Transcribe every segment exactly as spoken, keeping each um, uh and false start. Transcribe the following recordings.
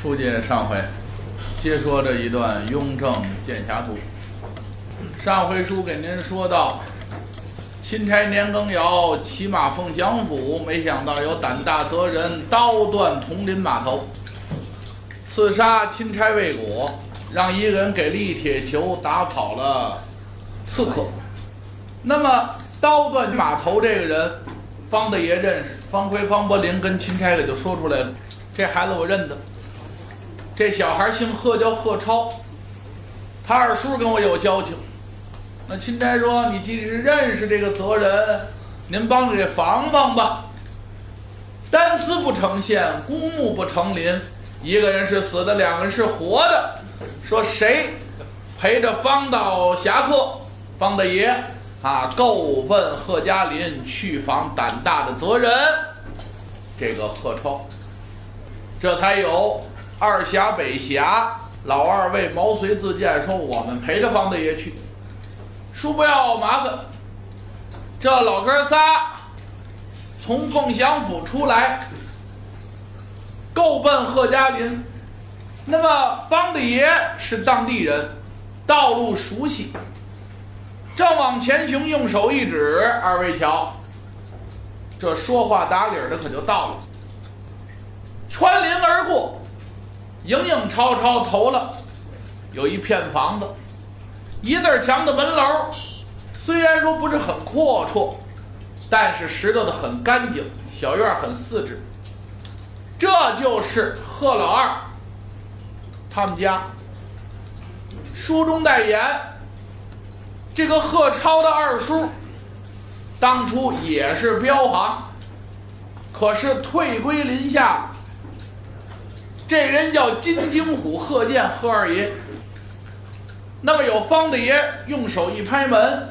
书接上回，接说这一段雍正剑侠图。上回书给您说到，钦差年羹尧骑马凤翔府，没想到有胆大责人刀断铜林马头，刺杀钦差未果，让一个人给了一铁球打跑了刺客。那么刀断马头这个人，方大爷认识，方奎、方伯林跟钦差给就说出来了，这孩子我认得。这小孩姓贺，叫贺超，他二叔跟我有交情。那钦差说：“你既是认识这个责人，您帮着这防防吧。单丝不成线，孤木不成林，一个人是死的，两个人是活的。说谁陪着方道侠客方大爷啊，够奔贺家林去访胆大的责人，这个贺超，这才有。”二峡北峡老二位毛遂自荐说：“我们陪着方大爷去，叔不要麻烦。”这老哥仨从凤翔府出来，够奔贺家林。那么方大爷是当地人，道路熟悉，正往前行，用手一指：“二位瞧，这说话打理的可就到了。”穿林而过。影影绰绰投了有一片房子，一字墙的门楼，虽然说不是很阔绰，但是拾掇的很干净，小院很四至。这就是贺老二他们家。书中代言，这个贺超的二叔当初也是镖行，可是退归林下。这人叫金睛虎贺建，贺二爷。那么有方大爷用手一拍门，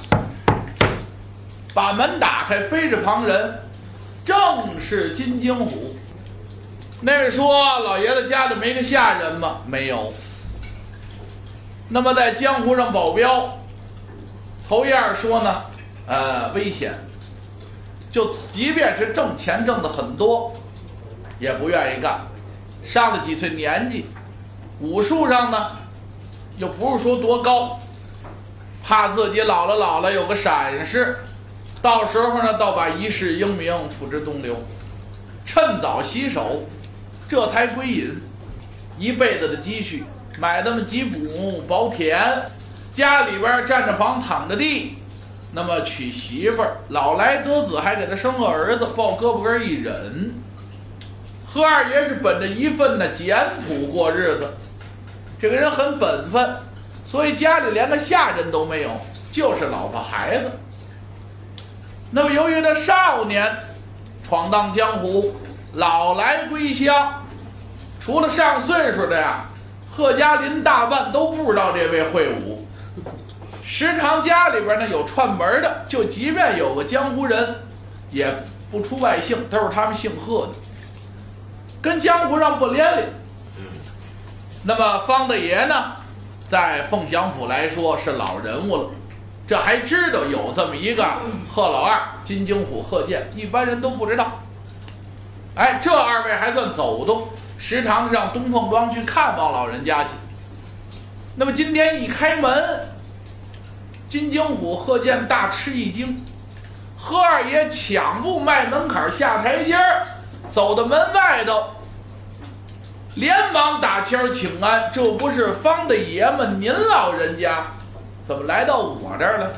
把门打开，飞着旁人，正是金睛虎。那位说老爷子家里没个下人吗？没有。那么在江湖上保镖，头一样说呢，呃，危险。就即便是挣钱挣的很多，也不愿意干。上了几岁年纪，武术上呢又不是说多高，怕自己老了老了有个闪失，到时候呢倒把一世英名付之东流。趁早洗手，这才归隐，一辈子的积蓄买那么几亩薄田，家里边占着房躺着地，那么娶媳妇儿，老来得子，还给他生个儿子，抱胳膊根一忍。贺二爷是本着一份呢简朴过日子，这个人很本分，所以家里连个下人都没有，就是老婆孩子。那么由于他少年闯荡江湖，老来归乡，除了上岁数的呀，贺家林大半都不知道这位会武。时常家里边呢有串门的，就即便有个江湖人，也不出外姓，都是他们姓贺的。跟江湖上不连理。那么方大爷呢，在凤翔府来说是老人物了，这还知道有这么一个贺老二金睛虎贺建，一般人都不知道。哎，这二位还算走动，时常上东凤庄去看望老人家去。那么今天一开门，金睛虎贺建大吃一惊，贺二爷抢步迈门槛下台阶儿，走到门外头，连忙打签请安：“这不是方大爷吗？您老人家怎么来到我这儿了？”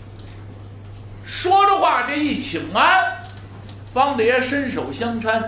说着话，这一请安，方大爷伸手相搀：“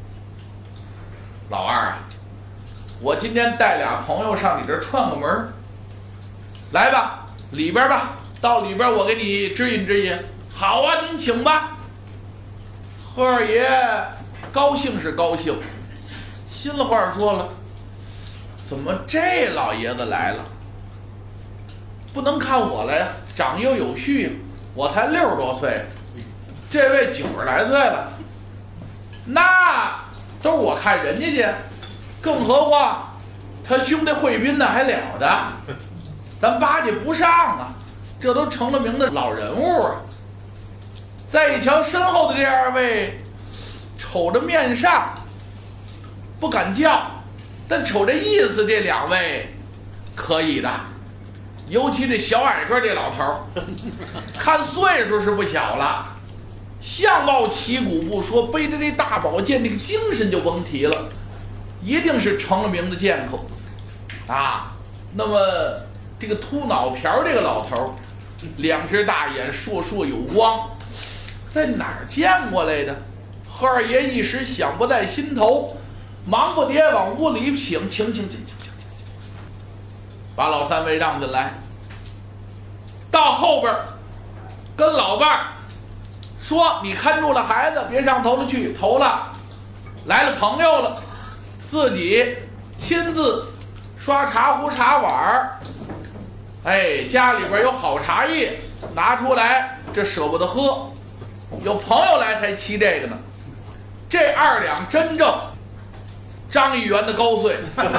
老二啊，我今天带俩朋友上你这儿串个门，来吧，里边吧，到里边我给你指引指引。”“好啊，您请吧。”贺二爷高兴是高兴，心里话说了，怎么这老爷子来了？不能看我了呀，长幼有序，我才六十多岁，这位九十来岁了，那都是我看人家去，更何况他兄弟惠宾呢还了得，咱巴结不上啊，这都成了名的老人物啊。再一瞧身后的这二位，瞅着面上不敢叫， 但瞅这意思，这两位可以的，尤其这小矮个这老头儿，看岁数是不小了，相貌旗鼓不说，背着这大宝剑，这个精神就甭提了，一定是成了名的剑客啊。那么这个秃脑瓢这个老头儿，两只大眼烁烁有光，在哪儿见过来的？贺二爷一时想不在心头，忙不迭往屋里请，请请请请请请，把老三位让进来，到后边跟老伴儿说：“你看住了孩子，别上头了去，头了来了朋友了，自己亲自刷茶壶茶碗儿。哎，家里边有好茶叶，拿出来，这舍不得喝，有朋友来才沏这个呢。这二两真正张议员的高碎。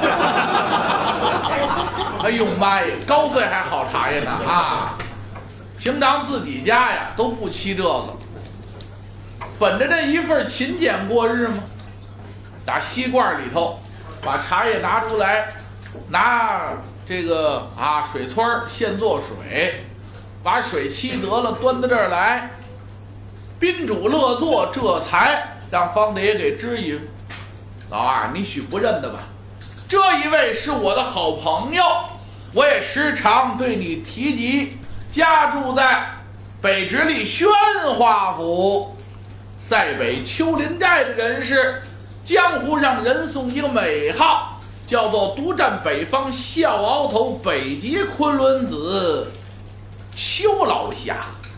哎呦妈呀，高碎还好茶叶呢啊！平常自己家呀都不沏这个，本着这一份勤俭过日嘛。打锡罐里头把茶叶拿出来，拿这个啊水村现做水，把水沏得了，端到这儿来，宾主乐坐，这才让方大爷给支引。老二，你许不认得吧？这一位是我的好朋友，我也时常对你提及。家住在北直隶宣化府塞北丘陵寨的人士，江湖上人送一个美号，叫做独占北方笑鳌头北极昆仑子邱老侠。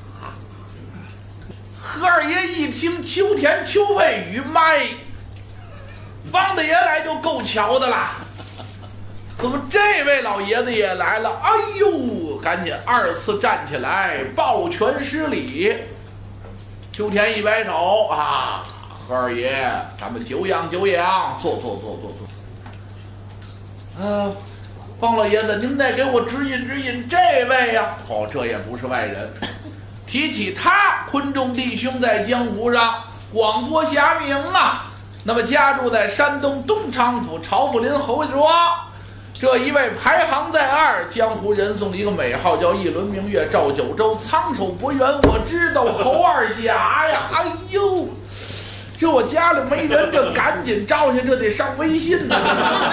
何二爷一听秋田邱佩宇，妈呀，方大爷来就够瞧的啦，怎么这位老爷子也来了？哎呦，赶紧二次站起来抱拳施礼。秋田一摆手啊，何二爷，咱们久仰久仰，坐坐坐坐坐。呃，方老爷子，您再给我指引指引这位呀、啊？哦，这也不是外人。提起他，昆仲弟兄在江湖上广播侠名啊。那么家住在山东东昌府朝富林侯庄，这一位排行在二，江湖人送一个美号叫一轮明月照九州，苍手博远，我知道侯二侠呀。哎呦，这我家里没人，这赶紧招下，这得上微信呢。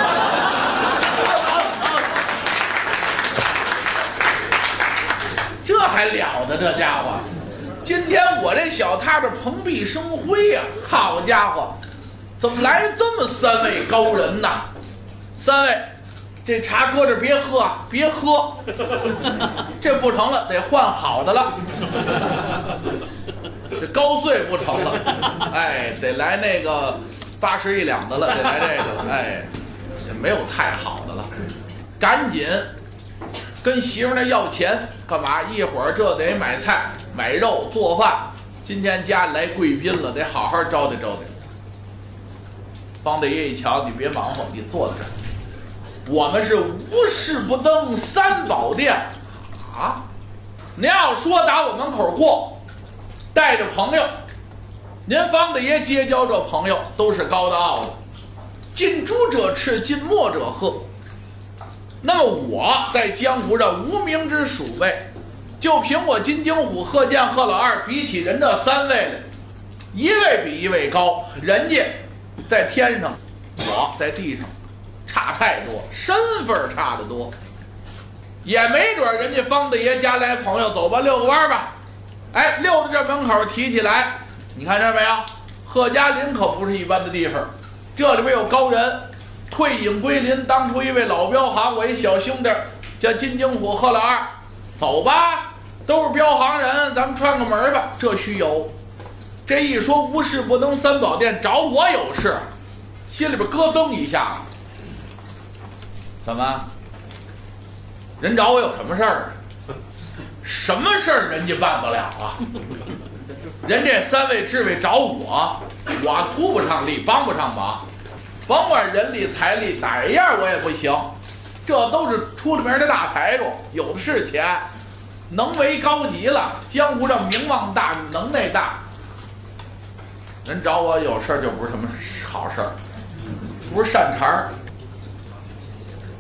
这还了得，这家伙！今天我这小踏着蓬荜生辉呀、啊！好家伙，怎么来这么三位高人呐？三位，这茶搁这别喝，别喝，这不成了，得换好的了。这高碎不成了，哎，得来那个八十一两的了，得来这个，哎，也没有太好的了，赶紧。跟媳妇那要钱干嘛？一会儿这得买菜、买肉、做饭。今天家里来贵宾了，得好好招待招待。方大爷一瞧，你别忙活，你坐在这儿。我们是无事不登三宝殿啊！您要说打我门口过，带着朋友，您方大爷结交这朋友都是高的傲的，近朱者赤，近墨者黑。那么我在江湖上无名之鼠辈，就凭我金睛虎、贺建、贺老二，比起人这三位来，一位比一位高。人家在天上，我在地上，差太多，身份差得多。也没准人家方大爷家来朋友，走吧，遛个弯吧。哎，溜到这门口提起来，你看这没有？贺家林可不是一般的地方，这里边有高人。退隐归林，当初一位老镖行，我一小兄弟叫金睛虎贺老二，走吧，都是镖行人，咱们串个门吧。这须有，这一说无事不登三宝殿，找我有事，心里边咯噔一下。怎么？人找我有什么事儿？什么事儿人家办不了啊？人这三位智位找我，我图不上力，帮不上忙。甭管人力财力哪样我也不行，这都是出了名的大财主，有的是钱，能为高级了，江湖上名望大，能耐大。人找我有事就不是什么好事儿，不是善茬儿，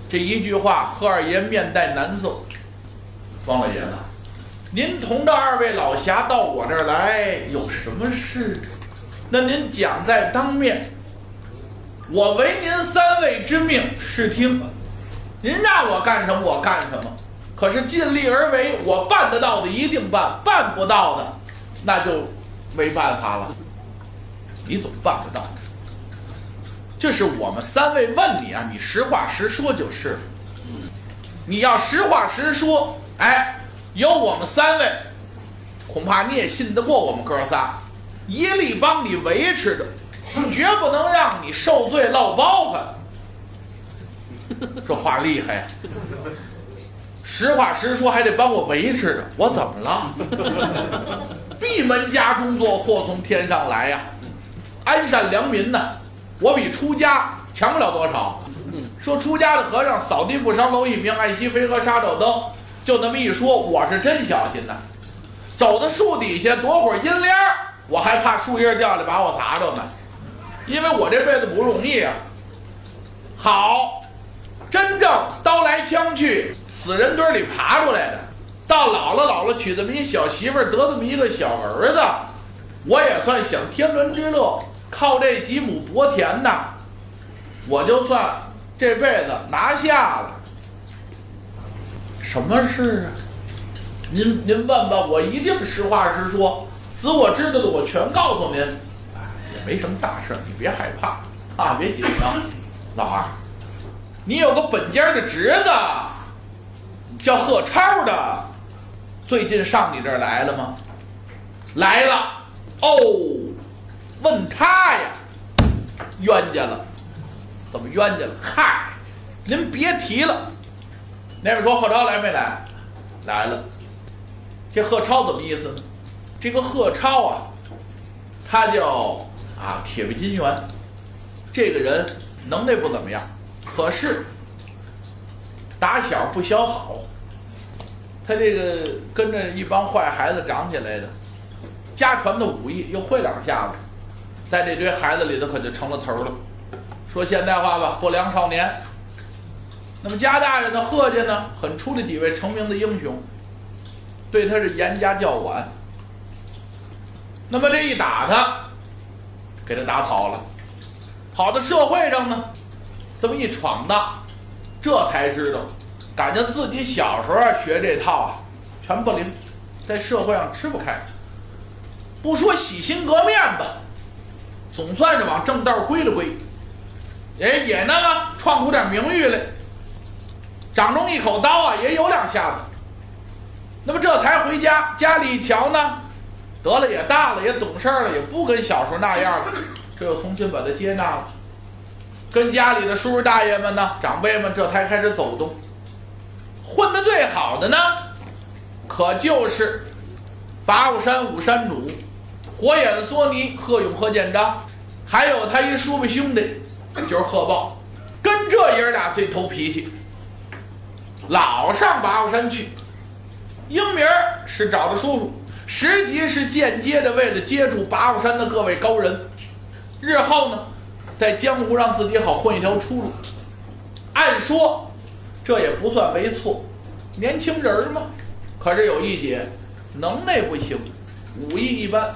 这一句话，贺二爷面带难色。王老爷子，您同着二位老侠到我这儿来，有什么事？那您讲在当面，我违您三位之命，视听。您让我干什么，我干什么。可是尽力而为，我办得到的一定办，办不到的，那就没办法了。你总办不到。这是我们三位问你啊，你实话实说就是了。你要实话实说，哎，有我们三位，恐怕你也信得过我们哥仨，一力帮你维持着，绝不能让你受罪落包子。这话厉害呀！实话实说，还得帮我维持着，我怎么了？闭门家中坐，祸从天上来呀！安善良民呢，我比出家强不了多少。说出家的和尚扫地不烧蝼蚁命，爱惜飞蛾杀照灯，就那么一说，我是真小心呐。走到树底下躲会儿阴凉，我还怕树叶掉下来把我砸着呢，因为我这辈子不容易啊。好，真正刀来枪去，死人堆里爬出来的，到老了老了娶这么一小媳妇儿，得这么一个小儿子，我也算享天伦之乐，靠这几亩薄田呐，我就算这辈子拿下了。什么事啊？您您问吧，我一定实话实说，子我知道的我全告诉您。哎，也没什么大事，你别害怕啊，别紧张。老二，你有个本家的侄子叫贺超的，最近上你这儿来了吗？来了。哦，问他呀，冤家了。怎么冤家了？嗨，您别提了。那边说贺超来没来？来了。这贺超怎么意思呢？这个贺超啊，他叫啊铁壁金元，这个人能耐不怎么样，可是打小不学好，他这个跟着一帮坏孩子长起来的，家传的武艺又会两下子，在这堆孩子里头可就成了头了。说现代话吧，不良少年。那么家大人的贺家呢，很出了几位成名的英雄，对他是严加教管。那么这一打他，给他打跑了，跑到社会上呢，这么一闯荡，这才知道，感觉自己小时候啊学这套啊，全不灵，在社会上吃不开。不说洗心革面吧，总算是往正道归了归。也也那么创出点名誉来，掌中一口刀啊，也有两下子。那么这才回家，家里一瞧呢，得了也大了，也懂事了，也不跟小时候那样了，这又重新把他接纳了。跟家里的叔叔大爷们呢，长辈们这才开始走动。混得最好的呢，可就是八卦山五山主火眼狻猊贺勇、贺建章，还有他一叔伯兄弟。就是贺豹，跟这爷俩最头脾气，老上八卦山去。英名是找的叔叔，实际是间接的为了接触八卦山的各位高人，日后呢，在江湖让自己好混一条出路。按说这也不算为错，年轻人嘛。可是有一节，能耐不行，武艺一般，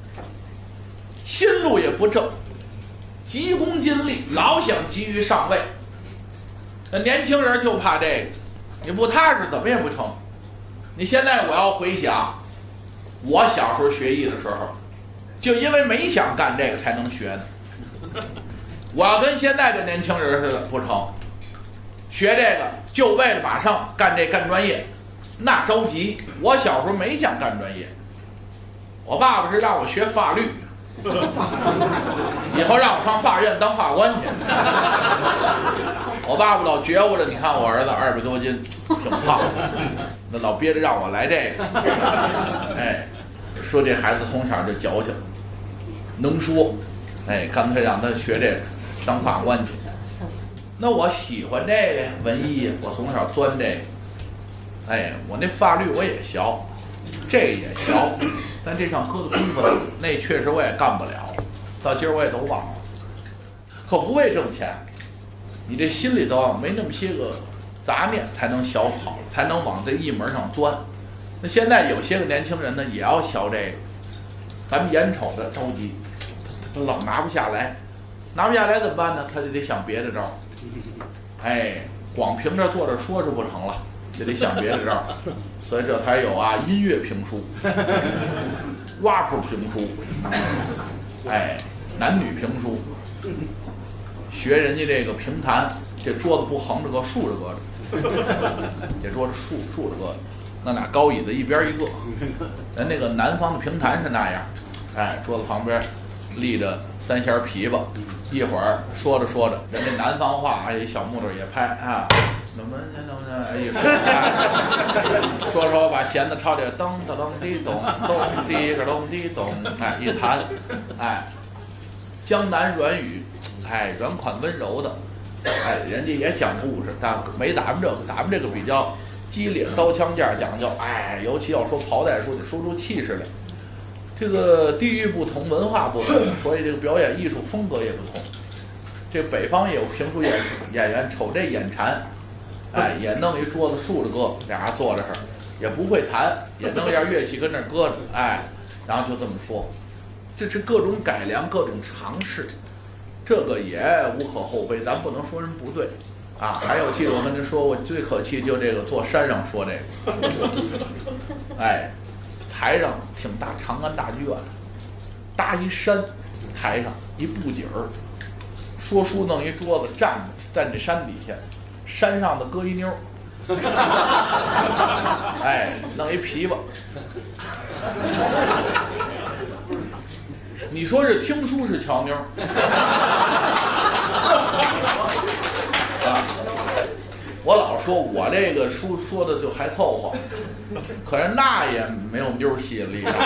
心路也不正。急功近利，老想急于上位。那年轻人就怕这个，你不踏实怎么也不成。你现在我要回想，我小时候学艺的时候，就因为没想干这个才能学的。我要跟现在的年轻人似的，不成。学这个就为了马上干这干专业，那着急。我小时候没想干专业，我爸爸是让我学法律。以后让我上法院当法官去。我爸爸老觉悟着，你看我儿子二百多斤，挺胖，那老憋着让我来这个。哎，说这孩子从小就矫情，能说，哎，干脆让他学这个当法官去。那我喜欢这个文艺，我从小钻这个。哎，我那法律我也学，这个也学。但这上搁的功夫，那确实我也干不了，到今儿我也都忘了。可不为挣钱， 你这心里头啊没那么些个杂念，才能小跑，才能往这一门上钻。那现在有些个年轻人呢，也要学这个，咱们眼瞅着着急，他他老拿不下来，拿不下来怎么办呢？他就得想别的招儿。哎，光凭着坐着说是不成了，就得想别的招儿。所以这才有啊，音乐评书、rap 评书，哎，男女评书，学人家这个评弹，这桌子不横着搁，竖着搁着，这桌子竖竖着搁着，那俩高椅子一边一个。咱那个南方的评弹是那样，哎，桌子旁边立着三弦琵琶，一会儿说着说着，人家南方话，哎，小木头也拍啊。怎么怎么哎一说，哎、说说把弦子抄起来，噔噔噔滴咚咚滴个咚滴咚，哎一弹，哎，江南软语，哎软款温柔的，哎人家也讲故事，但没咱们这个，咱们这个比较激烈，刀枪剑讲究，哎，尤其要说袍带书得说出气势来。这个地域不同，文化不同，所以这个表演艺术风格也不同。这北方也有评书演演员，瞅这眼馋。哎，也弄一桌子竖着搁，俩人坐着这儿，也不会弹，也弄点乐器跟那儿搁着，哎，然后就这么说，这是各种改良，各种尝试，这个也无可厚非，咱不能说人不对，啊，还有记得我跟您说过，最可气就这个坐山上说这个，哎，台上挺大，长安大剧院，搭一山，台上一布景儿，说书弄一桌子站着，站这山底下。山上的搁一妞，哎，弄一琵琶。你说是听书是瞧妞？啊，我老说我这个书说的就还凑合，可是那也没有妞吸引力啊。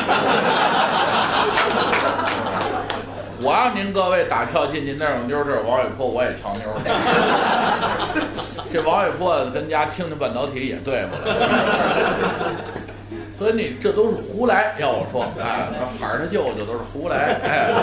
我让您各位打票进去那儿有妞，这王伟坡我也瞧妞了。这王伟坡跟家听听半导体也对付了。所以你这都是胡来，要我说，哎，孩儿他舅舅都是胡来，哎。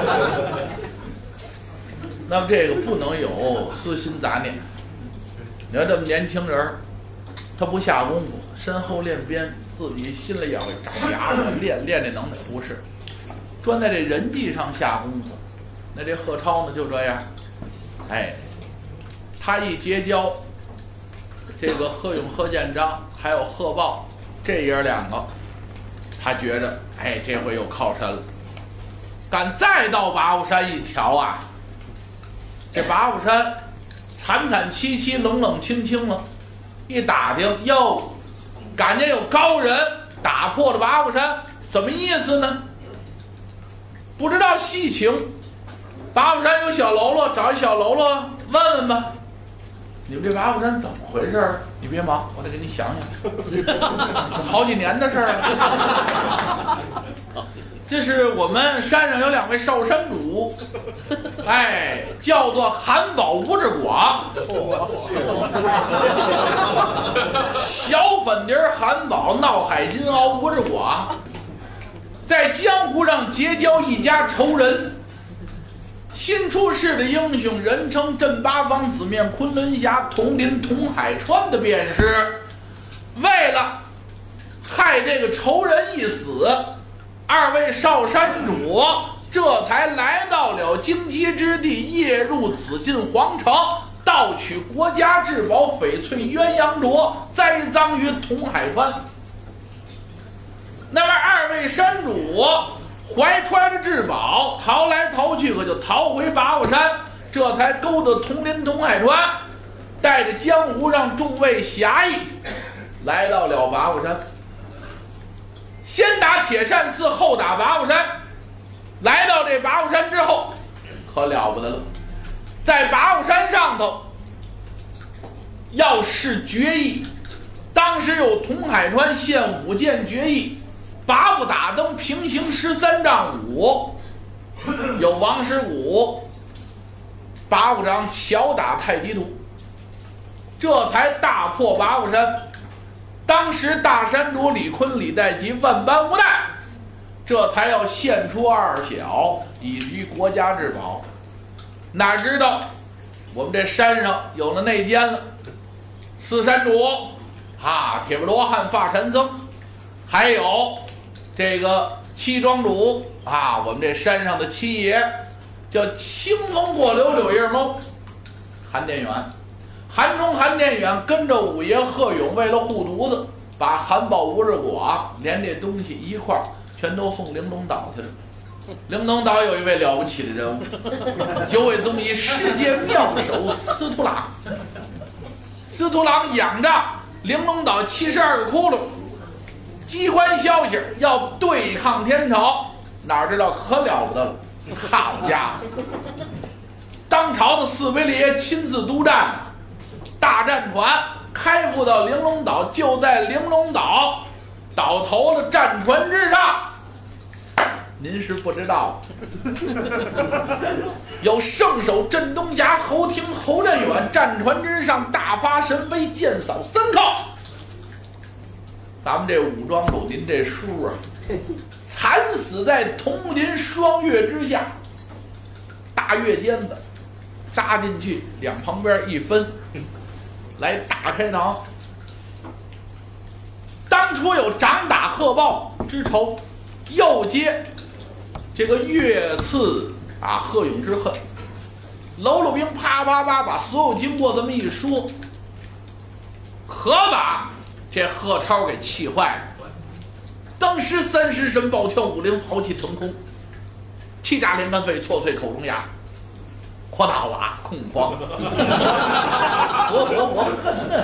那么这个不能有私心杂念。你看这么年轻人，他不下功夫，身后练鞭，自己心里要长牙练练这能耐，不是，专在这人际上下功夫。那这贺超呢就这样，哎，他一结交这个贺勇、贺建章还有贺豹这爷两个，他觉着哎这回有靠山了。敢再到八虎山一瞧啊，这八虎山惨惨戚戚、冷冷清清了。一打听哟，感觉有高人打破了八虎山，怎么意思呢？不知道细情。八虎山有小喽啰，找一小喽啰问问吧。你们这八虎山怎么回事？你别忙，我得给你想想。好几年的事儿了。这是我们山上有两位少山主，哎，叫做韩宝、吴志广。小粉碟韩宝，闹海金鳌吴志广，在江湖上结交一家仇人。新出世的英雄，人称镇八方紫面昆仑侠统领统海川的便是，为了害这个仇人一死，二位少山主这才来到了荆棘之地，夜入紫禁皇城，盗取国家至宝翡翠鸳鸯镯，栽赃于统海川。那么二位山主怀揣着至宝，逃来逃去，可就逃回八虎山，这才勾搭统领统海川，带着江湖上众位侠义，来到了八虎山。先打铁扇寺，后打八虎山。来到这八虎山之后，可了不得了，在八虎山上头要试决议。当时有统海川献五件决议。八步打灯，平行十三丈五，有王师古，八虎掌巧打太极图，这才大破八虎山。当时大山主李坤、李代吉万般无奈，这才要献出二小以于国家至宝。哪知道我们这山上有了内奸了，四山主啊，铁布罗汉发禅僧，还有这个七庄主啊，我们这山上的七爷叫清风过柳柳叶猫，韩殿远。韩中韩殿远跟着五爷贺勇，为了护犊子，把韩宝吴日果连这东西一块儿全都送灵东岛去了。灵东岛有一位了不起的人物，九尾宗一世界妙手司徒郎。司徒郎养着灵东岛七十二个窟窿，机关消息要对抗天朝，哪知道可了不得了，好家伙！当朝的四位爷亲自督战，大战船开赴到玲珑岛，就在玲珑岛岛头的战船之上。您是不知道，有圣手镇东峡侯廷侯振远战船之上大发神威，剑扫三靠。咱们这武庄主，您这叔啊，惨死在铜林双月之下，大月尖子扎进去，两旁边一分，来打开膛。当初有长打贺报之仇，又接这个越次啊贺勇之恨，喽啰兵啪啪啪把所有经过这么一说，可把这贺超给气坏了。当时三尸神暴跳五灵，豪气腾空，气炸连根肺，挫碎口中牙，扩大瓦空慌，活活活恨呢！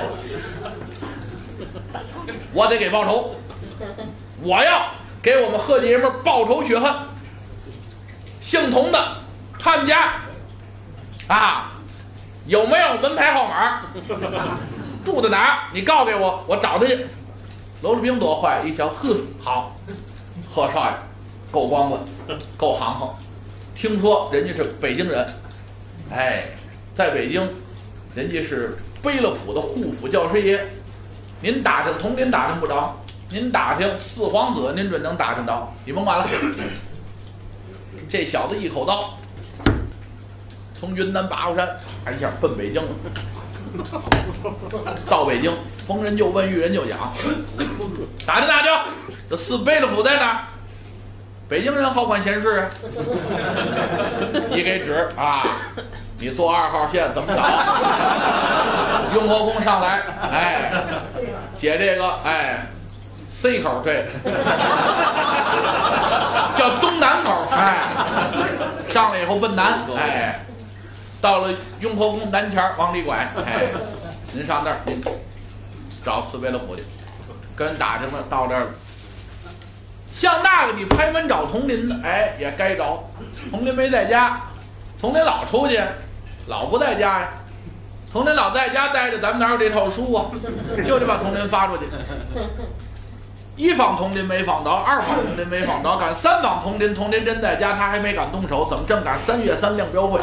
我得给报仇，我要给我们贺家爷们报仇雪恨。姓童的，他们家啊有没有门牌号码？住在哪儿？你告诉我，我找他去。娄志兵多坏，一瞧，呵，好，贺少爷够光棍，够行行。听说人家是北京人，哎，在北京，人家是卑了府的护府教师爷。您打听铜林打听不着，您打听四皇子，您准能打听着。你甭管了，这小子一口刀，从云南八卦山啪一下奔北京了。到北京，逢人就问，遇人就讲，打听打听，这四卑了府在哪儿？北京人好管闲事啊！一给指啊，你坐二号线怎么找？雍和宫上来，哎，解这个，哎 ，C 口对，叫东南口，哎，上来以后奔南，哎，到了雍和宫南前往里拐，哎，您上那儿，您找四卑了府去，跟人打听了，到这儿了。像那个你拍门找佟林的，哎，也该找。佟林没在家，佟林老出去，老不在家呀。佟林老在家待着，咱们哪有这套书啊？就得把佟林发出去。一访佟林没访着，二访佟林没访着，赶三访佟林，佟林真在家，他还没敢动手，怎么正赶三月三亮标会？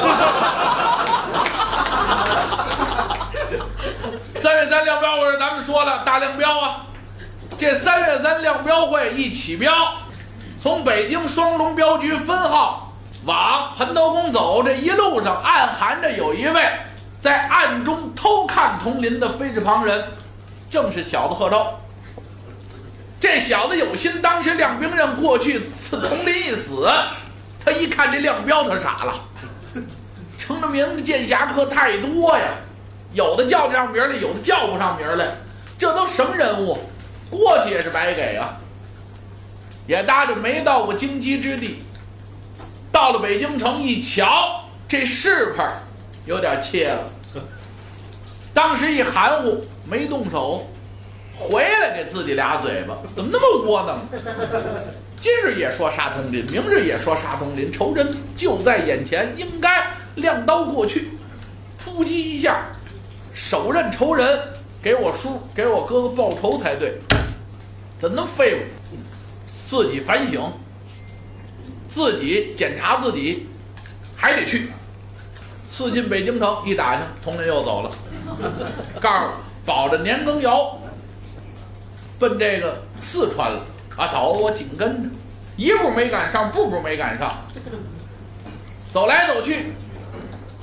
三月三亮标会，咱们说了大亮标啊。这三月三亮标会一起标，从北京双龙镖局分号往盆头宫走，这一路上暗含着有一位在暗中偷看佟林的非是旁人，正是小子贺超。这小子有心，当时亮兵刃过去，刺佟林一死，他一看这亮标，他傻了。成了名的剑侠客太多呀，有的叫得上名来，有的叫不上名来，这都什么人物？过去也是白给啊，也搭着没到过荆棘之地，到了北京城一瞧，这势派有点切了。当时一含糊，没动手，回来给自己俩嘴巴，怎么那么窝囊？今日也说杀佟林，明日也说杀佟林，仇人就在眼前，应该亮刀过去，扑击一下，手刃仇人，给我叔给我哥哥报仇才对。怎么能废物？自己反省，自己检查自己，还得去。四进北京城一打听，佟林又走了，告诉保着年羹尧奔这个四川了啊！走，我紧跟着，一步没赶上，步步没赶上，走来走去，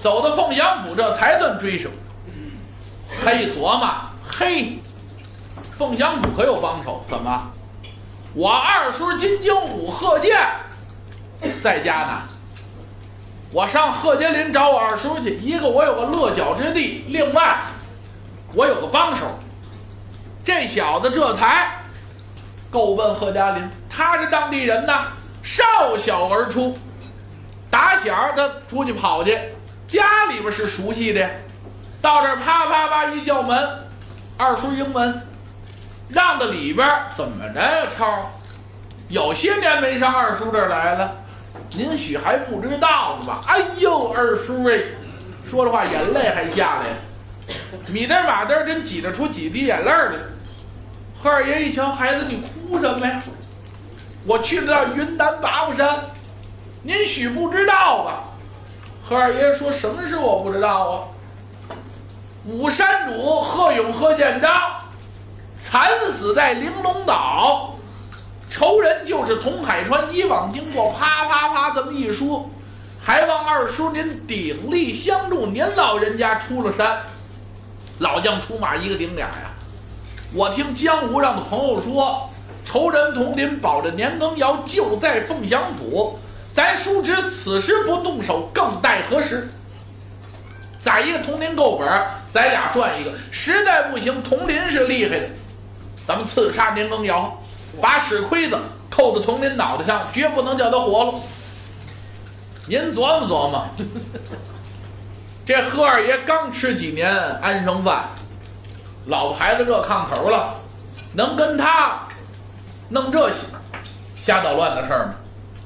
走到凤翔府，这才算追上。他一琢磨，嘿，凤翔府可有帮手？怎么？我二叔金睛虎贺建在家呢。我上贺家林找我二叔去，一个我有个落脚之地，另外我有个帮手。这小子这才够奔贺家林，他是当地人呐，少小而出，打小他出去跑去，家里边是熟悉的。到这儿啪啪啪一叫门，二叔迎门，让到里边，怎么着呀？超，有些年没上二叔这儿来了，您许还不知道呢吧？哎呦，二叔哎，说着话眼泪还下来了，米登马登真挤得出几滴眼泪来。贺二爷一瞧，孩子你哭什么呀？我去得到云南八宝山，您许不知道吧？贺二爷说，什么事我不知道啊？武山主贺勇贺建章惨死在玲珑岛，仇人就是童海川。以往经过，啪啪啪这么一说，还望二叔您鼎力相助。您老人家出了山，老将出马一个顶俩呀。我听江湖上的朋友说，仇人统领保着年羹尧就在凤翔府，咱叔侄此时不动手，更待何时？再一个铜林够本，咱俩赚一个。实在不行，铜林是厉害的，咱们刺杀年羹尧，把屎盔子扣在铜林脑袋上，绝不能叫他活了。您琢磨琢磨，这贺二爷刚吃几年安生饭，老婆孩子热炕头了，能跟他弄这些瞎捣乱的事儿吗？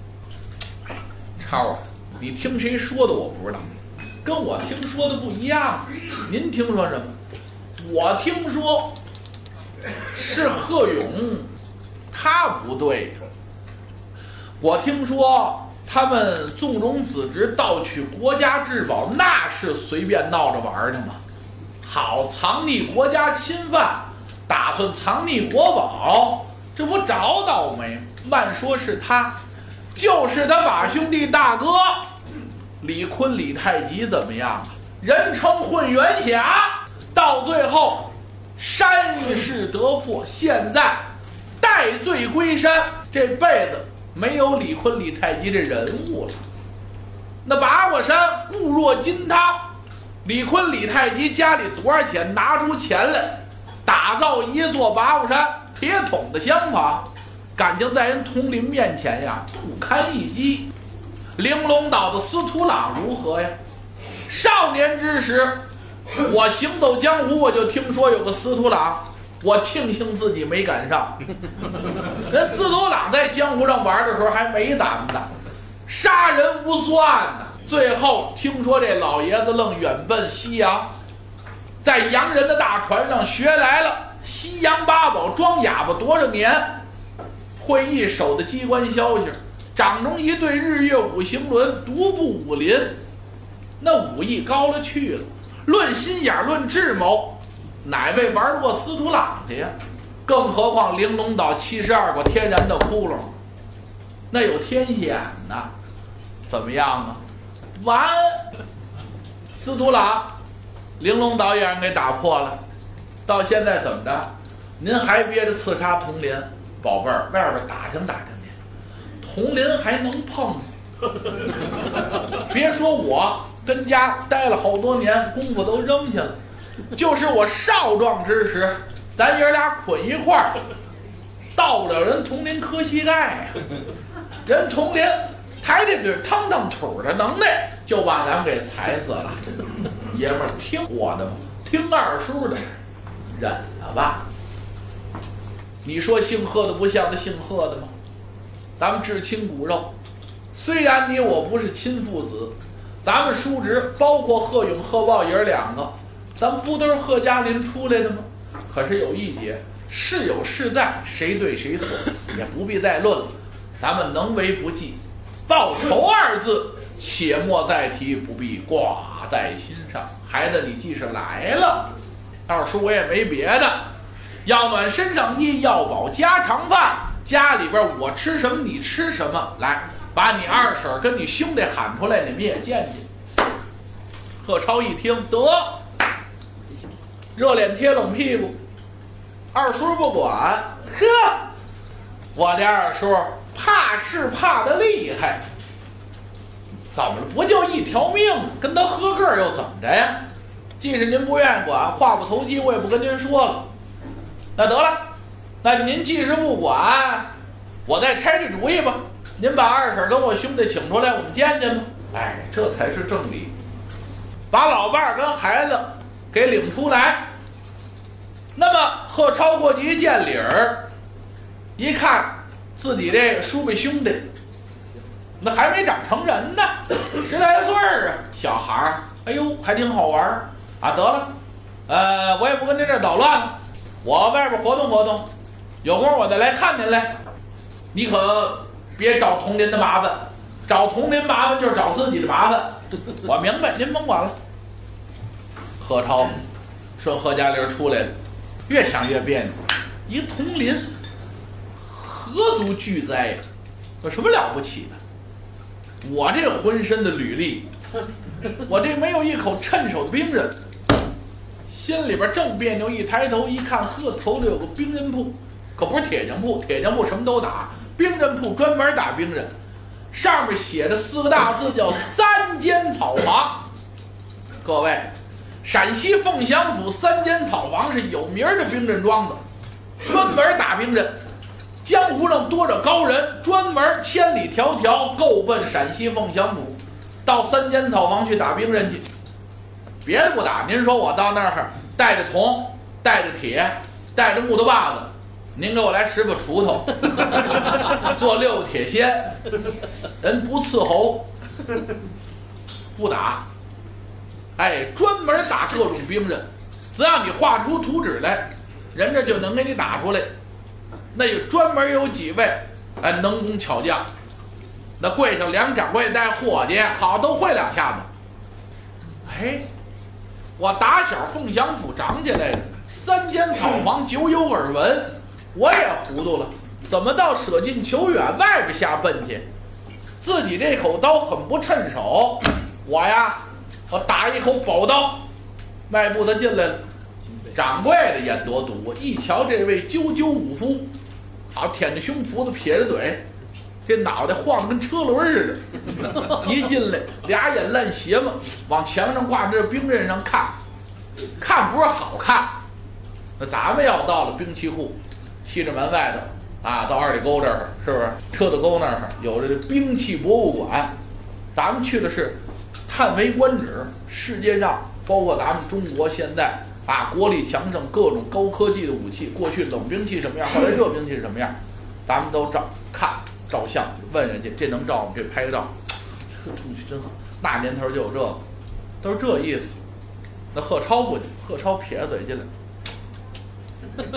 超啊，你听谁说的我不知道，跟我听说的不一样。您听说什么？我听说是贺勇，他不对。我听说他们纵容子侄盗取国家至宝，那是随便闹着玩的吗？好，藏匿国家侵犯，打算藏匿国宝，这不找倒霉？慢说是他，就是他把兄弟大哥李坤李太极怎么样啊？人称混元侠，到最后山势得破，现在戴罪归山，这辈子没有李坤李太极这人物了。那八卦山固若金汤，李坤李太极家里多少钱？拿出钱来打造一座八卦山铁桶的厢房，感情在人统领面前呀不堪一击。玲珑岛的司徒朗如何呀？少年之时，我行走江湖，我就听说有个司徒朗，我庆幸自己没赶上。人司徒朗在江湖上玩的时候还没胆子，杀人无算呢。最后听说这老爷子愣远奔西洋，在洋人的大船上学来了西洋八宝，装哑巴多少年，会一手的机关消息，掌中一对日月五行轮，独步武林，那武艺高了去了。论心眼，论智谋，哪位玩过司徒朗的呀？更何况玲珑岛七十二个天然的窟窿，那有天险呐。怎么样啊？完，司徒朗，玲珑岛也让人给打破了。到现在怎么着？您还憋着刺杀铜林，宝贝儿，外边打听打听去，铜林还能碰吗？别说我跟家待了好多年，功夫都扔下了。就是我少壮之时，咱爷俩捆一块儿，到不了人铜林磕膝盖呀。人铜林抬着腿腾腾腿的能耐，就把咱们给踩死了。爷们儿听我的吧，听二叔的，忍了吧。你说姓贺的不像个姓贺的吗？咱们至亲骨肉，虽然你我不是亲父子，咱们叔侄包括贺勇贺豹爷两个，咱们不都是贺家林出来的吗？可是有一节，是有是在，谁对谁错也不必再论了，咱们能为不计，报仇二字且莫再提，不必挂在心上。孩子，你既是来了，二叔我也没别的，要暖身上衣，要饱家常饭，家里边我吃什么你吃什么，来把你二婶跟你兄弟喊出来，你们也见见。 贺超一听得，热脸贴冷屁股，二叔不管，呵，我这二叔怕是怕的厉害，怎么了？不就一条命，跟他合个又怎么着呀？既是您不愿意管，话不投机，我也不跟您说了。那得了，那您既是不管，我再拆这主意吧。您把二婶跟我兄弟请出来，我们见见吧。哎，这才是正理。把老伴儿跟孩子给领出来。那么贺超过去一见理儿，一看自己这叔辈兄弟，那还没长成人呢，十来岁儿啊，小孩儿，哎呦，还挺好玩儿啊。得了，呃，我也不跟您这儿捣乱了，我外边活动活动，有空我再来看您来。你可别找同林的麻烦，找同林麻烦就是找自己的麻烦。我明白，您甭管了。贺超顺贺家林出来了，越想越别扭，一个同林，何足惧哉呀？有什么了不起的？我这浑身的履历，我这没有一口趁手的兵刃，心里边正别扭，一抬头一看，呵，头里有个兵刃铺，可不是铁匠铺，铁匠铺什么都打，兵刃铺专门打兵刃，上面写着四个大字叫三间草房。各位，陕西凤翔府三间草房是有名的兵刃庄子，专门打兵刃。江湖上多少高人，专门千里迢迢够奔陕西凤翔府，到三间草房去打兵刃去。别的不打，您说我到那儿带着铜，带着铁，带着木头把子，您给我来十把锄头，做六个铁锨，人不伺候，不打。哎，专门打各种兵刃，只要你画出图纸来，人家就能给你打出来。那有专门有几位哎能工巧匠，那柜上两掌柜带伙计，好都会两下子。哎，我打小凤翔府长起来的，三间草房久有耳闻，我也糊涂了，怎么到舍近求远外边瞎奔去？自己这口刀很不趁手，我呀，我打一口宝刀，迈步他进来了。掌柜的眼多毒，一瞧这位赳赳武夫，好舔着胸脯子，撇着嘴，这脑袋晃得跟车轮似的。一进来，俩眼烂斜嘛，往墙上挂着兵刃上看，看不是好看。那咱们要到了兵器库，西直门外头啊，到二里沟这儿，是不是？车子沟那儿有这个兵器博物馆，咱们去的是叹为观止。世界上，包括咱们中国现在。啊，国力强盛，各种高科技的武器，过去冷兵器什么样，后来热兵器什么样，咱们都照看照相，问人家这能照吗？这拍个照，这东西真好。那年头就有这个，都是这意思。那贺超不去，贺超撇着嘴进来，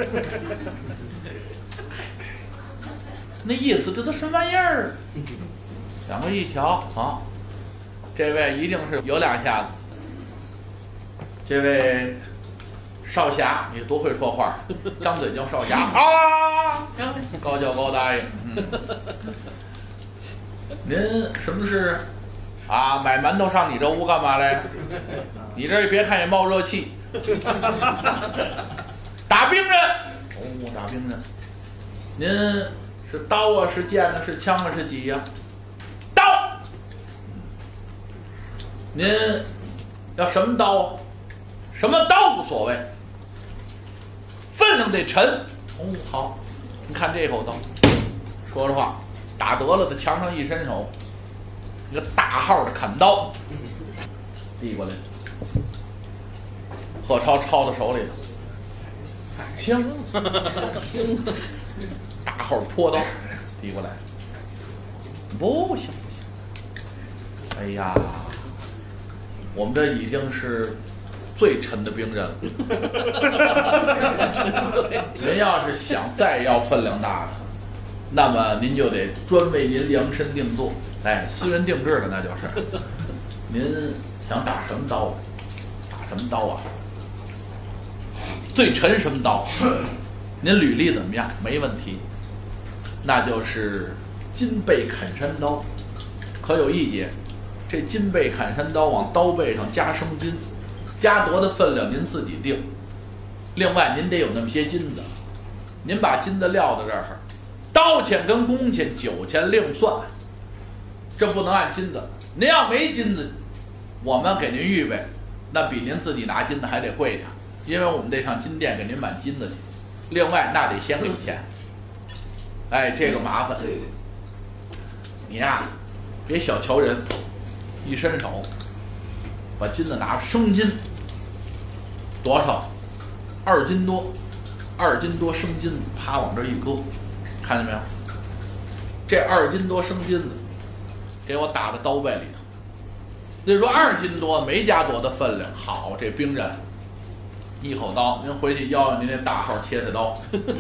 那意思这都什么玩意儿？两个一瞧啊，这位一定是有两下子。这位少侠，你多会说话，张嘴叫少侠啊，高叫高答应。嗯，您什么事啊？买馒头上你这屋干嘛来？你这别看也冒热气，打兵刃。哦，打兵刃。您是刀啊？是剑啊？是枪啊？是戟呀？刀。您要什么刀啊？什么刀无所谓，分量得沉。哦，好，你看这口刀，说实话，打得了，在墙上一伸手，一个大号的砍刀递过来，贺超抄到手里头，枪，大号坡刀递过来，不行不行，哎呀，我们这已经是。最沉的兵刃了，您要是想再要分量大的，那么您就得专为您量身定做，哎，私人定制的那就是。您想打什么刀？打什么刀啊？最沉什么刀？您履历怎么样？没问题，那就是金背砍山刀。可有一节， 这金背砍山刀往刀背上加生金，加多的分量您自己定。另外，您得有那么些金子，您把金子撂在这儿，刀钱跟工钱、酒钱另算，这不能按金子。您要没金子，我们给您预备，那比您自己拿金子还得贵点，因为我们得上金店给您买金子去。另外，那得先给钱。哎，这个麻烦。你呀，别小瞧人，一伸手，把金子拿生金，多少？二斤多，二斤多生金子，啪往这一搁，看见没有？这二斤多生金子，给我打到刀背里头。那说二斤多没加多的分量，好，这兵刃一口刀，您回去要您那大号切菜刀，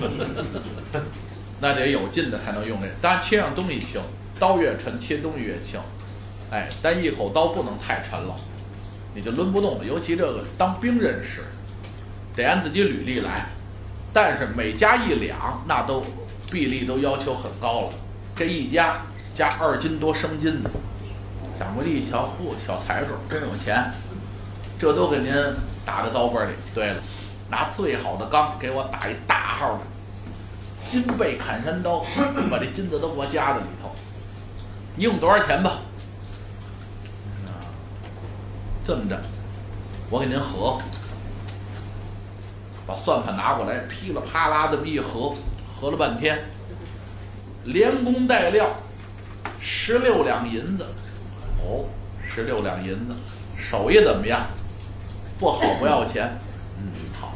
那得有劲的才能用这。当然切上东西轻，刀越沉切东西越轻，哎，但一口刀不能太沉了，你就抡不动了。尤其这个当兵刃使，得按自己履历来，但是每加一两，那都臂力都要求很高了。这一加加二斤多生金子，掌柜的一瞧，嚯，小财主真有钱，这都给您打在刀背里。对了，拿最好的钢给我打一大号的金背砍山刀，把这金子都给我加在里头。你用多少钱吧？这么着，我给您合。把算盘拿过来，噼里啪啦这么一合，合了半天，连工带料，十六两银子。哦，十六两银子，手艺怎么样？不好不要钱。嗯，好。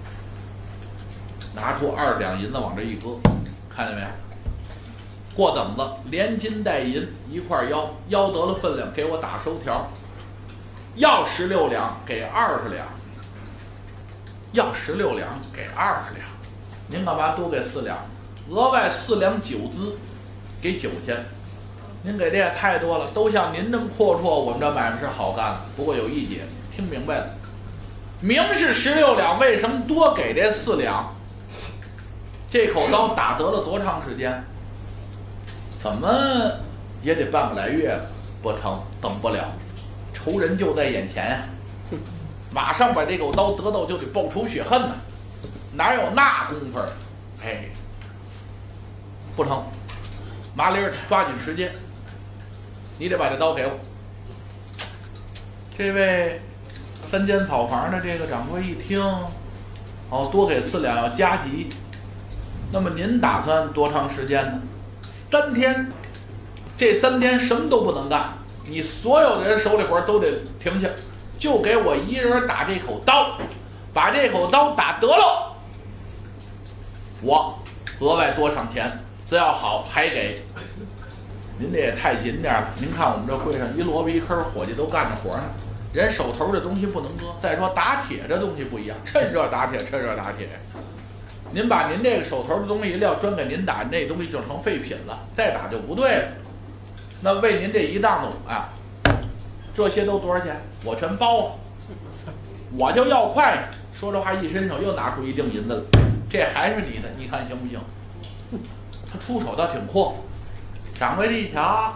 拿出二两银子往这一搁，看见没有？过等子，连金带银一块腰，腰得了分量，给我打收条。要十六两，给二十两。要十六两，给二十两。您干嘛多给四两？额外四两酒资，给九千。您给这也太多了，都像您这么阔绰，我们这买卖是好干的。不过有一节，听明白了，明是十六两，为什么多给这四两？这口刀打得了多长时间？怎么也得半个来月了，不成，等不了，仇人就在眼前呀、啊！马上把这口刀得到就得报仇雪恨呢，哪有那功夫？哎，不成，麻利儿抓紧时间，你得把这刀给我。这位三间草房的这个掌柜一听，哦，多给四两要加急，那么您打算多长时间呢？三天，这三天什么都不能干，你所有的人手里活都得停下。就给我一人打这口刀，把这口刀打得了，我额外多赏钱，只要好还给。您这也太紧点了，您看我们这会上一萝卜一坑，伙计都干着活呢，人手头这东西不能搁。再说打铁这东西不一样，趁热打铁，趁热打铁。您把您这个手头的东西一撂专给您打，那东西就成废品了，再打就不对了。那为您这一档子啊，这些都多少钱？我全包啊！我就要快。说这话一伸手又拿出一锭银子了，这还是你的，你看行不行？他出手倒挺阔。掌柜的一瞧，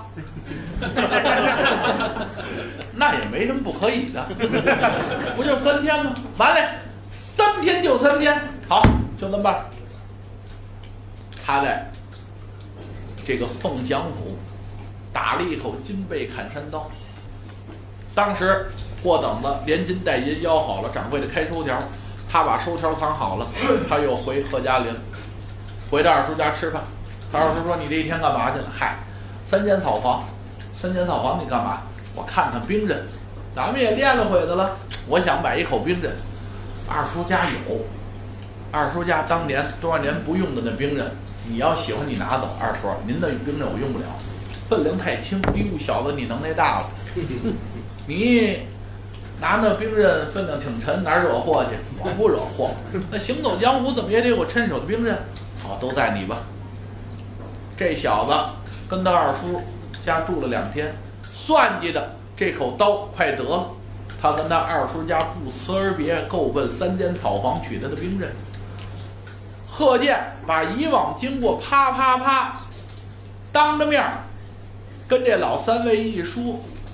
那也没什么不可以的，不就三天吗？完了，三天就三天，好，就这么办。他在这个凤翔府打了一口金背砍山刀。当时过等子连金带银要好了，掌柜的开收条，他把收条藏好了，他又回贺家林，回到二叔家吃饭。他二叔说：“你这一天干嘛去了？”嗨，三间草房，三间草房你干嘛？我看看兵刃，咱们也练了会子了，我想买一口兵刃。二叔家有，二叔家当年多少年不用的那兵刃，你要喜欢你拿走。二叔，您的兵刃我用不了，分量太轻。哎呦，小子你能耐大了。你拿那兵刃分量挺沉，哪儿惹祸去？我不惹祸。那行走江湖怎么也得有趁手的兵刃。好，都在你吧。这小子跟他二叔家住了两天，算计的这口刀快得了。他跟他二叔家不辞而别，够奔三间草房取他的兵刃。贺建把以往经过啪啪啪，当着面跟这老三位一说。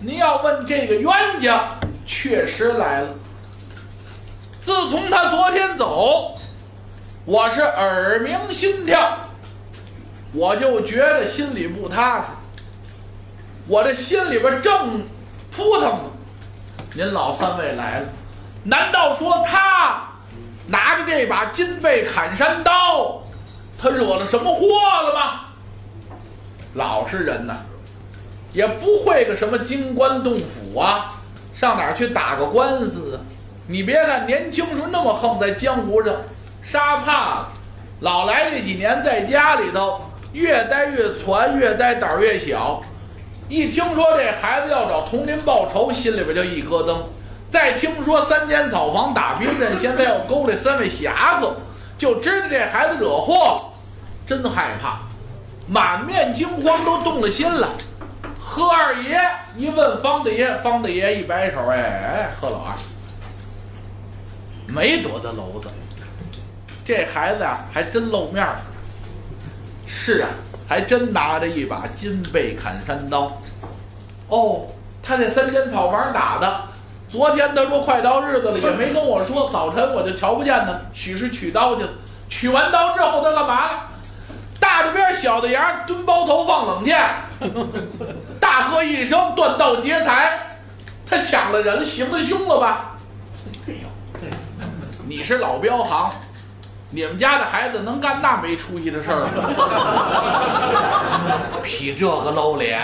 你要问这个冤家，确实来了。自从他昨天走，我是耳鸣心跳，我就觉得心里不踏实，我这心里边正扑腾呢。您老三位来了，难道说他拿着这把金背砍山刀，他惹了什么祸了吗？老实人呐，也不会个什么京官洞府啊，上哪儿去打个官司啊？你别看年轻时候那么横，在江湖上杀怕了，老来这几年在家里头，越待越攒，越待胆越小。一听说这孩子要找佟林报仇，心里边就一咯噔。再听说三间草房打兵刃，现在要勾这三位侠客，就知道这孩子惹祸，真害怕，满面惊慌，都动了心了。贺二爷一问方大爷，方大爷一摆手，哎哎，贺老二，没多大篓子，这孩子啊还真露面儿。是啊，还真拿着一把金背砍山刀。哦，他在三间草房打的。昨天他说快到日子了，也没跟我说，早晨我就瞧不见他，许是取刀去了。取完刀之后他干嘛了？大的边小的牙，蹲包头放冷箭，大喝一声，断道劫财。他抢了人，行了凶了吧？哎呦，你是老镖行，你们家的孩子能干那没出息的事儿吗？劈这个露脸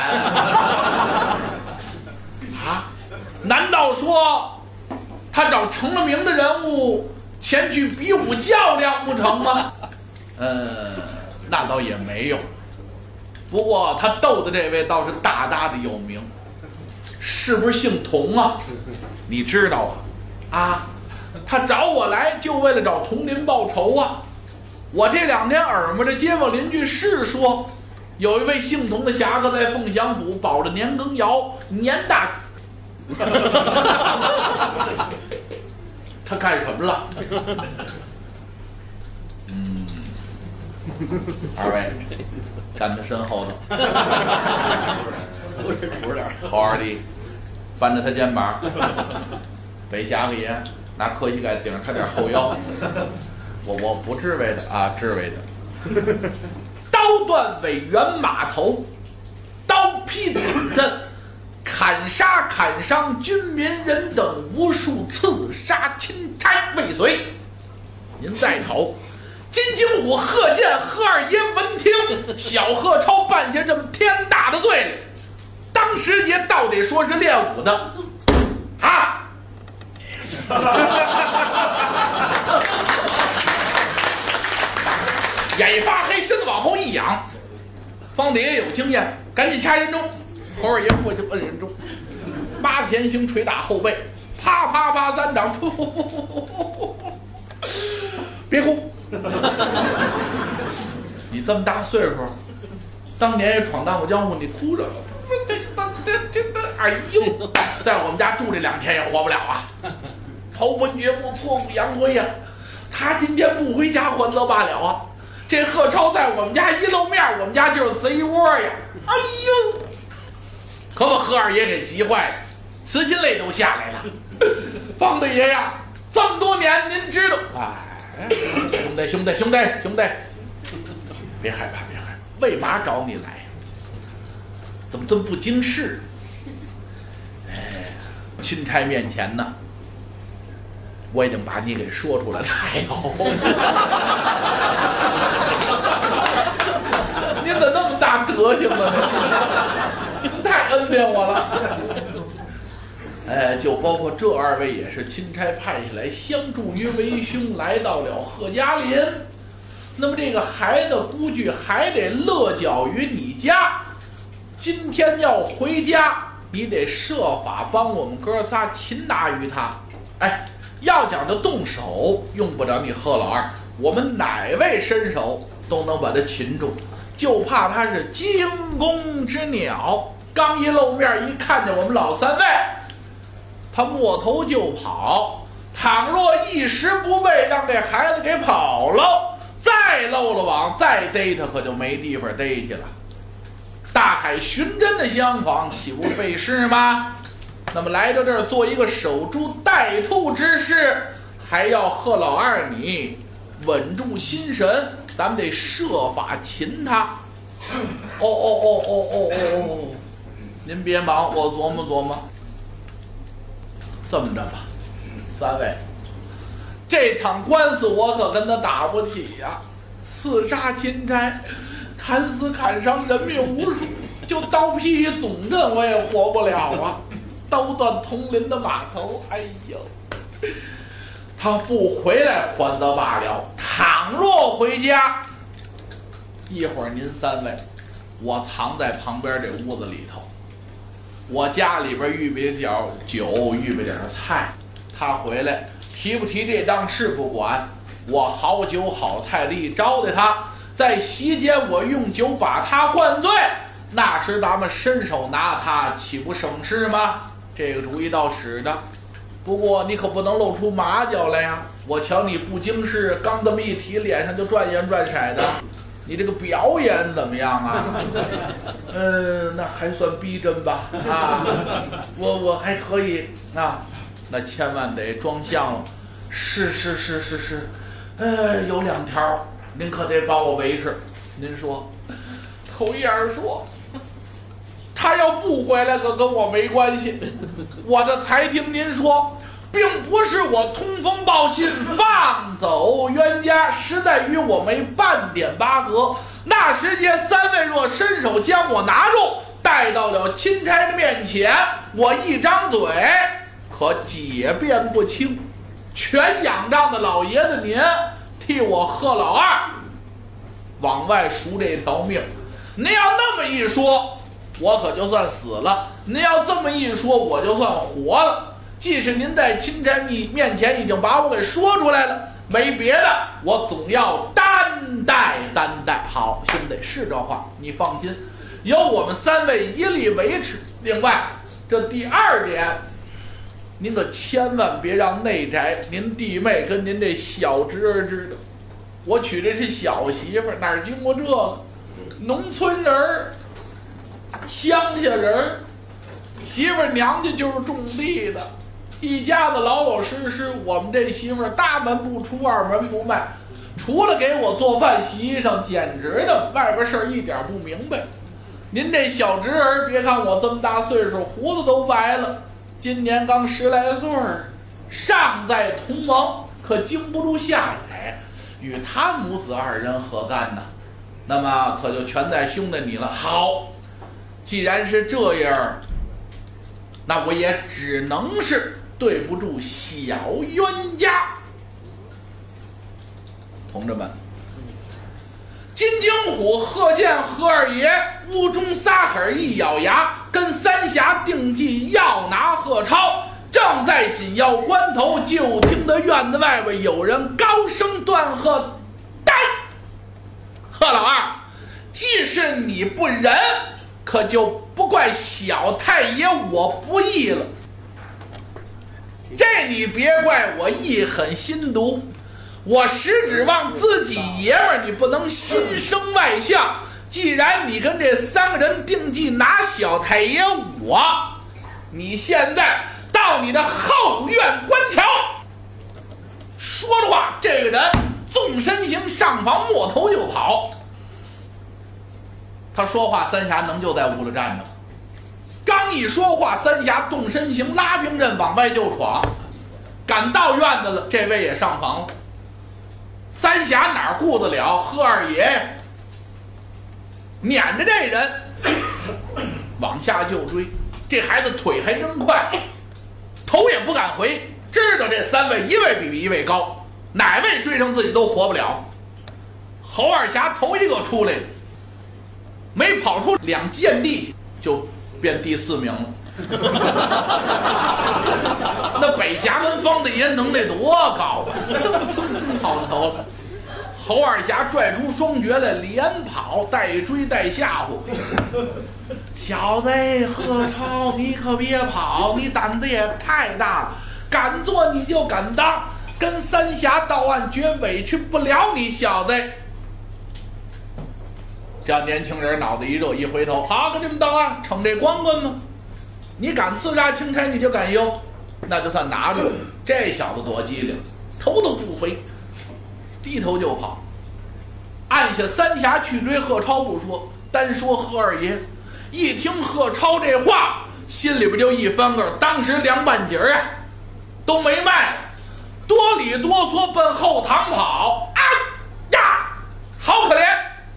啊！难道说他找成了名的人物前去比武较量不成吗？呃，那倒也没有。不过他斗的这位倒是大大的有名，是不是姓童啊？你知道啊？啊，他找我来就为了找佟林报仇啊！我这两天耳目着街坊邻居是说，有一位姓童的侠客在凤翔府保着年羹尧，年大。他干什么了？嗯，二位站在身后头， 不是不是， 好好的翻着他肩膀，北侠客爷拿磕膝盖顶着他点后腰。我我不治为的啊，治为的。刀断尾猿马头，刀劈子阵。砍杀砍伤军民人等无数，刺杀钦差未遂。您再瞅，金睛虎贺建贺二爷闻听小贺超办下这么天大的罪来，当时节到底说是练武的啊！眼一发黑，身子往后一仰。方大爷有经验，赶紧掐人中。侯二爷过去摁人中，八个前行捶打后背，啪啪啪三掌，噗噗噗噗噗噗噗，别哭，你这么大岁数，当年也闯荡过江湖，你哭着，哎呦，在我们家住这两天也活不了啊！头昏厥腹，挫骨扬灰呀！他今天不回家还则罢了啊，这贺超在我们家一露面，我们家就是贼窝呀！哎呦！可把贺二爷给急坏了，慈心泪都下来了。方大爷呀，这么多年您知道，哎，兄弟兄弟兄弟兄弟，别害怕别害怕，为嘛找你来？怎么这么不经事？哎，钦差面前呢，我已经把你给说出来了。哎呦，您怎么那么大德行呢？太恩典我了，哎，就包括这二位也是钦差派下来相助于为兄，来到了贺家林。那么这个孩子估计还得落脚于你家，今天要回家，你得设法帮我们哥仨擒拿于他。哎，要讲究动手，用不着你贺老二，我们哪位身手都能把他擒住，就怕他是惊弓之鸟。刚一露面，一看见我们老三位，他摸头就跑。倘若一时不备，让这孩子给跑了，再漏了网，再逮他可就没地方逮去了。大海寻针的相访，岂不费事吗？那么来到这儿做一个守株待兔之事，还要贺老二你稳住心神，咱们得设法擒他。哦哦哦哦哦哦哦，您别忙，我琢磨琢磨。这么着吧，三位，这场官司我可跟他打不起呀、啊！刺杀钦差，砍死砍伤，人命无数，就刀劈一总阵我也活不了啊！刀断铜铃的码头，哎呦，他不回来还则罢了，倘若回家，一会儿您三位，我藏在旁边这屋子里头。我家里边预备点酒，预备点菜，他回来提不提这档事不管，我好酒好菜力招待他，在席间我用酒把他灌醉，那时咱们伸手拿他，岂不省事吗？这个主意倒使的，不过你可不能露出马脚来呀！我瞧你不经事，刚这么一提，脸上就转眼转色的。你这个表演怎么样啊？嗯，那还算逼真吧？啊，我我还可以啊，那千万得装像了。是是是是是，呃，有两条，您可得帮我维持。您说，头一样说，他要不回来，可跟我没关系。我这才听您说。并不是我通风报信放走冤家，实在与我没半点八葛。那时间三位若伸手将我拿住，带到了钦差的面前，我一张嘴可解辩不清。全仰仗的老爷子您替我贺老二往外赎这条命。您要那么一说，我可就算死了；您要这么一说，我就算活了。即使您在钦差面前已经把我给说出来了，没别的，我总要担待担待。好，兄弟，是这话，你放心，有我们三位一力维持。另外，这第二点，您可千万别让内宅您弟妹跟您这小侄儿知道，我娶的是小媳妇儿，哪儿经过这个？农村人儿，乡下人儿，媳妇儿娘家就是种地的。一家子老老实实，我们这媳妇儿大门不出二门不迈，除了给我做饭洗衣裳，简直的外边事儿一点不明白。您这小侄儿，别看我这么大岁数，胡子都白了，今年刚十来岁儿，尚在同盟，可经不住下野，与他母子二人何干呢？那么可就全在兄弟你了。好，既然是这样，那我也只能是对不住小冤家。同志们，金睛虎贺见何二爷屋中撒狠一咬牙，跟三峡定计要拿贺超。正在紧要关头，就听得院子外边有人高声断喝：“呆！贺老二，既是你不仁，可就不怪小太爷我不义了。这你别怪我一狠心毒，我实指望自己爷们儿，你不能心生外向。既然你跟这三个人定计拿小太爷我，你现在到你的后院观瞧。”说着话，这个人纵身形上房，摸头就跑。他说话，三峡能就在屋里站着。刚一说话，三峡动身形，拉兵刃往外就闯。赶到院子了，这位也上房了。三峡哪顾得了？贺二爷撵着这人往下就追。这孩子腿还真快，头也不敢回，知道这三位一位比一位高，哪位追上自己都活不了。侯二侠头一个出来，没跑出两间地去，就变第四名了。那北峡门方大爷能耐多高啊！蹭蹭蹭跑到头了。侯二侠拽出双绝来，连跑带追带吓唬。小子贺超，你可别跑，你胆子也太大了，敢做你就敢当，跟三峡到案绝委屈不了你小子。 这年轻人脑袋一热，一回头，好，跟你们道案，称这光棍吗？你敢刺杀钦差，你就敢忧，那就算拿住。这小子多机灵，头都不回，低头就跑。按下三峡去追贺超不说，单说贺二爷，一听贺超这话，心里边就一翻个，当时凉半截儿啊，都没卖了，多里多嗦奔后堂跑。啊呀，好可怜！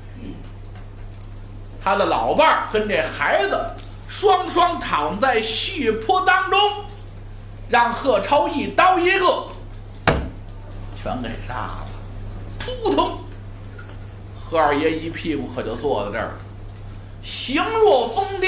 他的老伴儿跟这孩子双双躺在血泊当中，让贺超一刀一个全给杀了。扑通！贺二爷一屁股可就坐在这儿了，形若疯癫，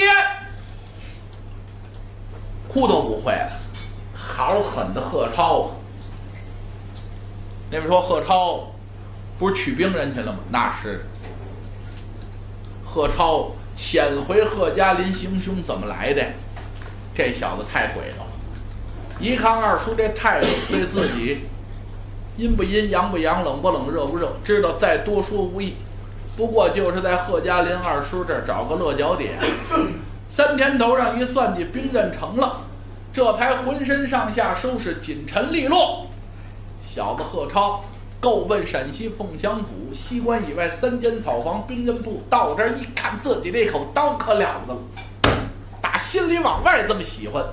哭都不会了。好狠的贺超啊！那边说贺超不是取兵人去了吗？那是。贺超潜回贺家林行凶怎么来的？这小子太鬼了！一看二叔这态度，对自己阴不阴、阳不阳、冷不冷、热不热，知道再多说无益。不过就是在贺家林二叔这儿找个落脚点。三天头上一算计，兵刃成了，这才浑身上下收拾锦尘利落。小子贺超够奔陕西凤翔府西关以外三间草房兵刃部，到这儿一看，自己这口刀可了得了，打心里往外这么喜欢。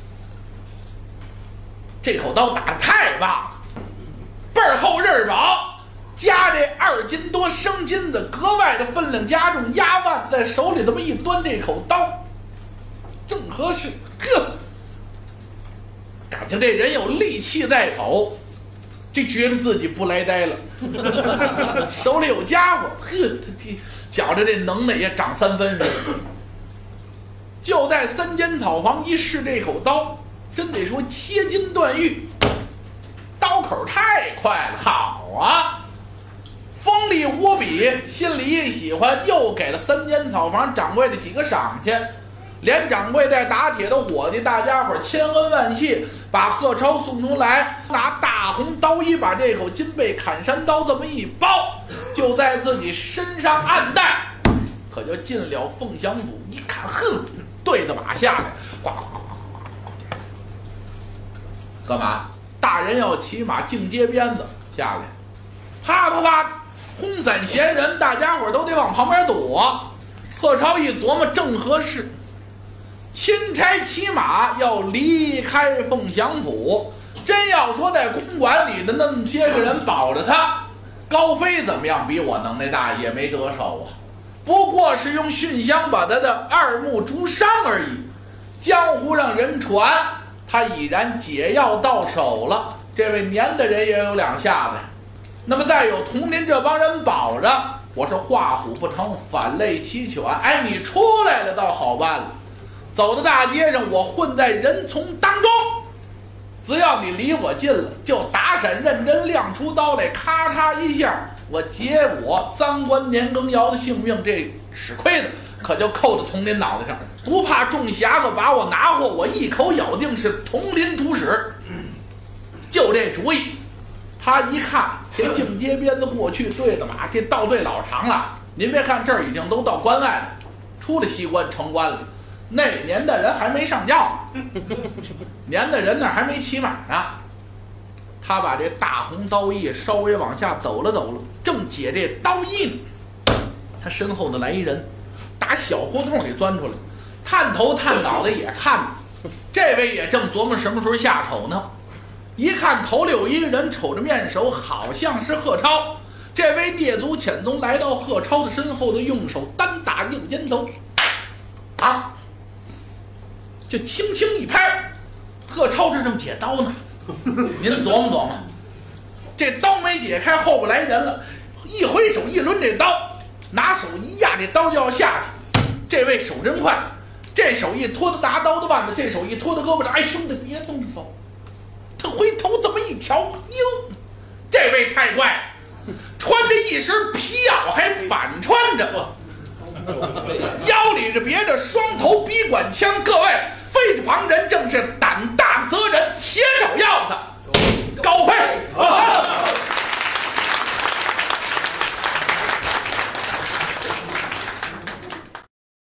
这口刀打得太棒，倍儿厚刃儿薄，加这二斤多生金子，格外的分量加重，压腕在手里这么一端，这口刀正合适。呵，感情这人有力气在手，这觉得自己不来呆了，手里有家伙，呵，他这觉着这能耐也长三分似的。就在三间草房一试这口刀，真得说切金断玉，刀口太快了，好啊，锋利无比，心里一喜欢，又给了三间草房掌柜的几个赏钱。连掌柜带打铁的伙计，大家伙千恩万谢，把贺超送出来，拿大红刀衣把这口金背砍山刀这么一包，就在自己身上暗带，可就进了凤翔府。一看，哼，对着马下来，呱呱呱呱呱，干嘛？大人要骑马进街鞭子下来，啪啪啪，轰散闲人，大家伙都得往旁边躲。贺超一琢磨，正合适。钦差骑马要离开凤翔府，真要说在公馆里的那么些个人保着他，高飞怎么样？比我能耐大，也没得手啊。不过是用熏香把他的二目逐伤而已。江湖上人传他已然解药到手了，这位年的人也有两下子。那么再有同林这帮人保着，我是画虎不成反类齐全。哎，你出来了倒好办了。走到大街上，我混在人丛当中，只要你离我近了，就打闪认真亮出刀来，咔嚓一下，我结果赃官年羹尧的性命，这吃亏的可就扣在佟林脑袋上，不怕众侠客把我拿货，我一口咬定是佟林主使。就这主意，他一看这进街鞭子过去，对的马，这道队老长了。您别看这儿已经都到关外了，出了西关城关了。那年的人还没上轿，年的人那还没骑马呢。他把这大红刀衣稍微往下抖了抖了，正解这刀衣呢，他身后的来一人，打小胡同里钻出来，探头探脑的也看呢。这位也正琢磨什么时候下手呢。一看头里有一个人，瞅着面熟，好像是贺超。这位蹑足潜踪来到贺超的身后的，用手单打硬肩头，啊！就轻轻一拍，贺超这正解刀呢。您琢磨琢磨，这刀没解开，后边来人了，一挥手一抡这刀，拿手一压，这刀就要下去。这位手真快，这手一拖他拿刀的腕子，这手一拖他胳膊上，哎，兄弟别动手。他回头这么一瞧，哟，这位太怪，穿着一身皮袄还反穿着，腰里这别着双头笔管枪。各位，非是旁人，正是